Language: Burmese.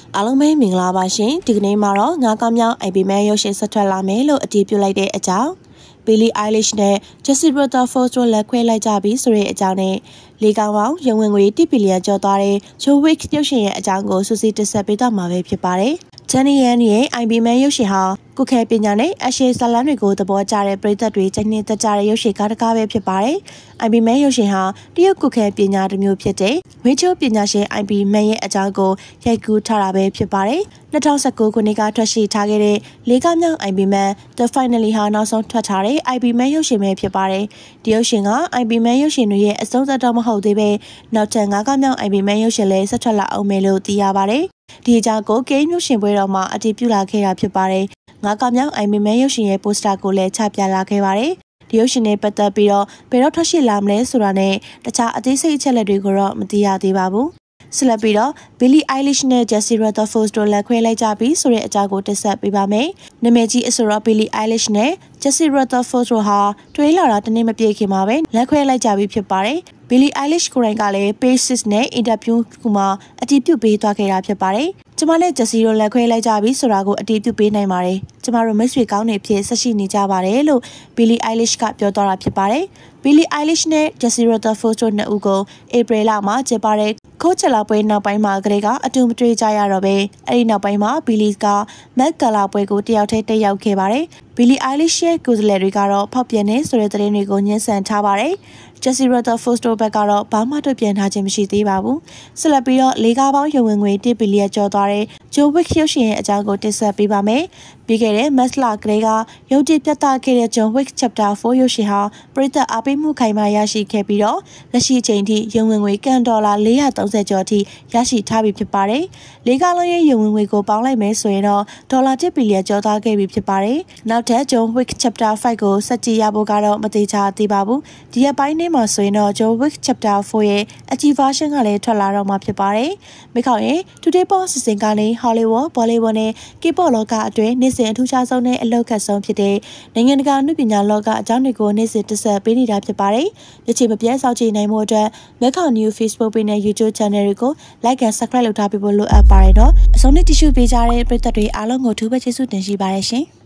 အားလုံးပဲမင်္ဂလာပါရှင်ဒီကနေ့မှာတော့ငါးကောင်းမြောင် IP မဲရုပ်ရှင်ဆက်ထွက်လာမယ်လို့အတည်ပြုလိုက်တဲ့အကြောင်း Billie Eilish နဲ့ Justin Rutherford တို့လက်ခွဲလိုက်ကြပြီဆိုတဲ့အကြောင်းနဲ့လေးကောင်ပေါင်းရုံဝင်ငွေ1 ဘီလီယံကျော်သွားတဲ့ John Wick ရုပ်ရှင်ရဲ့အကြောင်းကိုစုစည်းတင်ဆက်ပေးသွားမှာပဲဖြစ်ပါတယ်။ Jenny Yan ရဲ့ IP မဲရုပ်ရှင်ဟာကုခဲပညာနဲ့အရှိဇလန်တွေကိုသဘောကျတဲ့ပရိသတ်တွေစိတ်နှင်းသက်ကြတဲ့ရုပ်ရှင်ကားတစ်ကားပဲဖြစ်ပါတယ်။ IP မဲရုပ်ရှင်ဟာတရုတ်ကုခဲပညာတစ်မျိုးဖြစ်တဲ့ဝင်းချိုးပညာရှင် IP မဲရဲ့အကြောင်းကိုရိုက်ကူးထားတာပဲဖြစ်ပါတယ်။2019ခုနှစ်ကထွက်ရှိထားခဲ့တဲ့လေးကောင်မြောင် IP မဲ The Finally ဟာနောက်ဆုံးထွက်ထားတဲ့ IP မဲရုပ်ရှင်ပဲဖြစ်ပါတယ်။ဒီရုပ်ရှင်က IP မဲရုပ်ရှင်တွေရဲ့အဆုံးသတ်တော့မဟုတ်သေးပဲနောက်ထပ်9ကောင်မြောင် IP မဲရုပ်ရှင်လည်းဆက်ထွက်လာအောင်မယ်လို့သိရပါတယ်။ဒီအကြောင်းကိုဂိမ်းရုပ်ရှင်ပွဲတော်မှာအတည်ပြုလာခဲ့တာဖြစ်ပါတယ်။ငါးကောင်မြောင် IP မဲရုပ်ရှင်ရဲ့ပိုစတာကိုလည်းချပြလာခဲ့ပါတယ်။ဒီရုပ်ရှင်နဲ့ပတ်သက်ပြီးတော့ဘယ်တော့ထွက်ရှိလာမလဲဆိုတာနဲ့တခြားအသေးစိတ်အချက်လက်တွေကိုတော့မသိရသေးပါဘူး။ဆက်လက်ပြီးတော့ Billie Eilish နဲ့ Justin Rutherford တို့လက်ခွဲလိုက်ကြပြီဆိုတဲ့အကြောင်းကိုတင်ဆက်ပေးပါမယ်။နာမည်ကြီးအဆိုတော် Billie Eilish နဲ့ Justin Rutherford တို့ဟာတွေးလာတာတနေ့မပြည့်ခင်မှာပဲလက်ခွဲလိုက်ကြပြီဖြစ်ပါတယ်။ Billie Eilish ကိုယ်တိုင်ကလည်း Page 6နဲ့အင်တာဗျူးကူမှာအတည်ပြုပေးသွားခဲ့တာဖြစ်ပါတယ်။ကျမနဲ့ Jessie တို့လက်ခွဲလိုက်ကြပြီဆိုတာကိုအတည်ပြုပေးနိုင်ပါတယ်။ကျမတို့မိတ်ဆွေကောင်းတွေဖြစ်ဆက်ရှိနေကြပါတယ်လို့ Billie Eilish ကပြောသွားတာဖြစ်ပါတယ်။ Billie Eilish နဲ့ Justin Rutherford တို့နှစ်ဦးကိုဧပြီလမှာကျင်းပတဲ့ခိုးချလာပွဲနောက်ပိုင်းမှာကလေးကအတူမတွေ့ကြရတော့ပဲအဲ့ဒီနောက်ပိုင်းမှာ Billie က Met Gala ပွဲကိုတယောက်တည်းတက်ရောက်ခဲ့ပါတယ်။ Billie Eilish ရဲ့ကိုယ်စားလှယ်တွေကတော့ဖောက်ပြန်နေဆိုတဲ့သတင်းတွေကိုညှင်းဆန်ထားပါတယ်။ Justin Rutherford တို့ဘက်ကတော့ဘာမှထုတ်ပြန်ထားခြင်းမရှိသေးပါဘူး။ဆက်လက်ပြီးတော့လေးကားပေါင်းရုံဝင်ငွေ1 ဘီလီယံကျော်သွားတဲ့ John Wick ရုပ်ရှင်ရဲ့အကြောင်းကိုတင်ဆက်ပေးပါမယ်။ပြီးခဲ့တဲ့ March လကလေးကရုပ်တည်ပြသခဲ့တဲ့ John Wick Chapter 4 ရုပ်ရှင်ဟာပရိသတ်အားပေးမှုခိုင်မာရရှိခဲ့ပြီးတော့လက်ရှိအချိန်ထိရုံဝင်ငွေကန်ဒေါ်လာ430ကျော်ထိရရှိထားပြီဖြစ်ပါတယ်။လေးကားလုံးရဲ့ရုံဝင်ငွေကိုပေါင်းလိုက်မယ်ဆိုရင်တော့ဒေါ်လာ1 ဘီလီယံကျော်သွားခဲ့ပြီဖြစ်ပါတယ်။နောက်ထပ် John Wick Chapter 5ကိုဆက်ကြည့်ရဖို့ကတော့မသေးချာသေးပါဘူး။ဒီရက်ပိုင်းထဲမှာဆိုရင်တော့ John Wick Chapter 4ရဲ့အကြီး version ကလည်းထွက်လာတော့မှာဖြစ်ပါတယ်။မိခေါင်ရဲ့ Today Pop စီစဉ်ကနေ Hollywood, Bollywood နဲ့ K-pop လောကအတွင်းနေ့စဉ်အထူးခြားဆုံးနဲ့အလောက်ခတ်ဆုံးဖြစ်တဲ့နိုင်ငံတကာအမှုပညာလောကအကြောင်းတွေကိုနေ့စဉ်တင်ဆက်ပေးနေတာဖြစ်ပါတယ်။ဒီချိန်မပြတ်စောင့်ကြည့်နိုင်မှုအတွက်မိခေါင် New Facebook page နဲ့ YouTube channel တွေကို like and subscribe လုပ်ထားပေးဖို့လိုအပ်ပါတယ်နော်။အဆုံးနဲ့တ िश ပေးကြတဲ့ပရိသတ်တွေအားလုံးကိုထူးပဲကျေးဇူးတင်ရှိပါတယ်ရှင်။